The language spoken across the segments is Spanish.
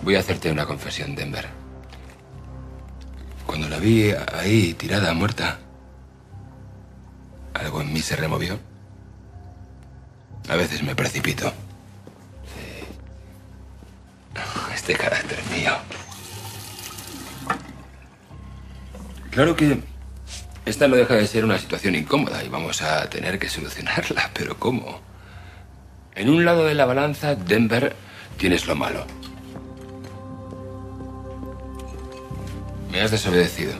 Voy a hacerte una confesión, Denver. Cuando la vi ahí, tirada, muerta, algo en mí se removió. A veces me precipito. Sí. Este carácter mío. Claro que esta no deja de ser una situación incómoda y vamos a tener que solucionarla, pero ¿cómo? En un lado de la balanza, Denver, tienes lo malo. Me has desobedecido.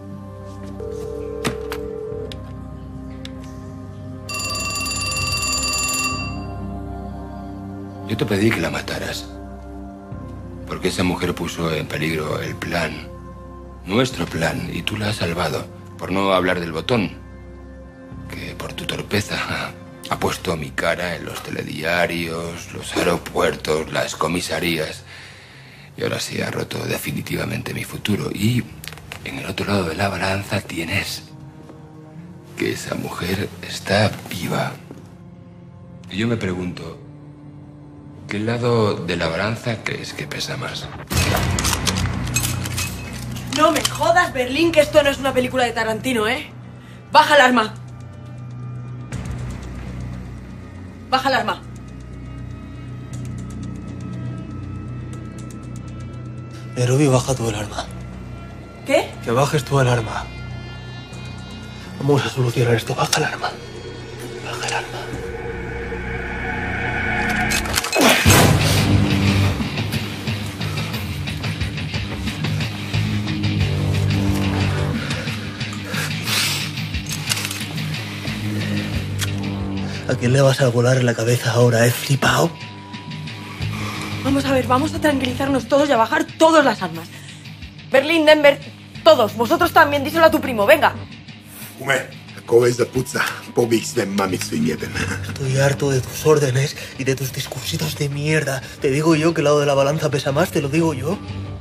Yo te pedí que la mataras. Porque esa mujer puso en peligro el plan. Nuestro plan. Y tú la has salvado. Por no hablar del botón. Que por tu torpeza ha puesto mi cara en los telediarios, los aeropuertos, las comisarías. Y ahora sí ha roto definitivamente mi futuro. Y en el otro lado de la balanza tienes que esa mujer está viva. Y yo me pregunto, ¿qué lado de la balanza crees que pesa más? No me jodas, Berlín, que esto no es una película de Tarantino, ¿eh? Baja el arma. Baja el arma. Ruby, baja tú el arma. ¿Qué? Que bajes tú el arma. Vamos a solucionar esto. Baja el arma. Baja el arma. ¿A quién le vas a volar en la cabeza ahora, flipao? Vamos a ver, vamos a tranquilizarnos todos y a bajar todas las armas. Berlín, Denver, todos. Vosotros también, díselo a tu primo, venga. Ume, ako već da puca, pobih sve mamicu im jebem. Estoy harto de tus órdenes y de tus discursitos de mierda. Te digo yo que el lado de la balanza pesa más, te lo digo yo.